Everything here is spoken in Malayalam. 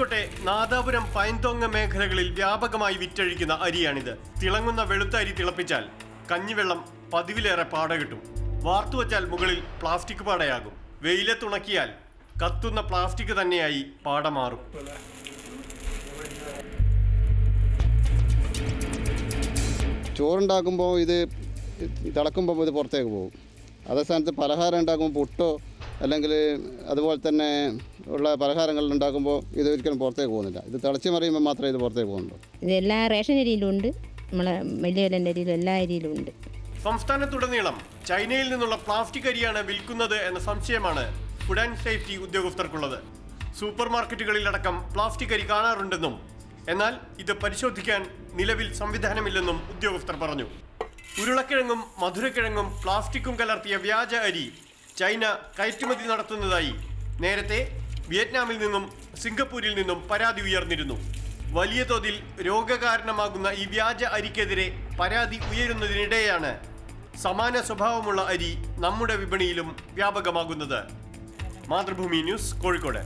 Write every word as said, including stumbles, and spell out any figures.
കോഴിക്കോട്ടെ നാദാപുരം പൈൻതോങ്ങ മേഖലകളിൽ വ്യാപകമായി വിറ്റഴിക്കുന്ന അരിയാണിത്. തിളങ്ങുന്ന വെളുത്ത അരി തിളപ്പിച്ചാൽ കഞ്ഞിവെള്ളം പതിവിലേറെ പാട കിട്ടും. വാർത്തുവച്ചാൽ മുകളിൽ പ്ലാസ്റ്റിക് പാടയാകും. വെയിലത്തുണക്കിയാൽ കത്തുന്ന പ്ലാസ്റ്റിക് തന്നെയായി പാട മാറും. ചോറുണ്ടാക്കുമ്പോൾ ഇത് തിളക്കുമ്പോൾ ഇത് പുറത്തേക്ക് പോകും. അതേ സ്ഥാനത്ത് പലഹാരം ഉണ്ടാക്കുമ്പോൾ പുട്ടോ അല്ലെങ്കിൽ അതുപോലെ തന്നെ ഉള്ള പലഹാരങ്ങൾ ഉണ്ടാക്കുമ്പോൾ ഇത് ഒരിക്കലും പുറത്തേക്ക് പോകുന്നില്ല. ഇത് തിളച്ച് മറിയുമ്പോൾ മാത്രമേ ഇത് പുറത്തേക്ക് പോകുന്നുള്ളൂ. ഇത് എല്ലാ റേഷൻ അരിയിലും ഉണ്ട്, നമ്മളെ വലിയ വിലൻ്റെ അരിയിലും എല്ലാ അരിയിലും ഉണ്ട്. സംസ്ഥാനത്തുടനീളം ചൈനയിൽ നിന്നുള്ള പ്ലാസ്റ്റിക് അരിയാണ് വിൽക്കുന്നത് എന്ന സംശയമാണ് ഫുഡ് ആൻഡ് സേഫ്റ്റി ഉദ്യോഗസ്ഥർക്കുള്ളത്. സൂപ്പർ മാർക്കറ്റുകളിലടക്കം പ്ലാസ്റ്റിക് അരി കാണാറുണ്ടെന്നും എന്നാൽ ഇത് പരിശോധിക്കാൻ നിലവിൽ സംവിധാനമില്ലെന്നും ഉദ്യോഗസ്ഥർ പറഞ്ഞു. ഉരുളക്കിഴങ്ങും മധുരക്കിഴങ്ങും പ്ലാസ്റ്റിക്കും കലർത്തിയ വ്യാജ അരി ചൈന കയറ്റുമതി നടത്തുന്നതായി നേരത്തെ വിയറ്റ്നാമിൽ നിന്നും സിംഗപ്പൂരിൽ നിന്നും പരാതി ഉയർന്നിരുന്നു. വലിയ തോതിൽ രോഗകാരണമാകുന്ന ഈ വ്യാജ അരിക്കെതിരെ പരാതി ഉയരുന്നതിനിടെയാണ് സമാന സ്വഭാവമുള്ള അരി നമ്മുടെ വിപണിയിലും വ്യാപകമാകുന്നത്. മാതൃഭൂമി ന്യൂസ്, കോഴിക്കോട്.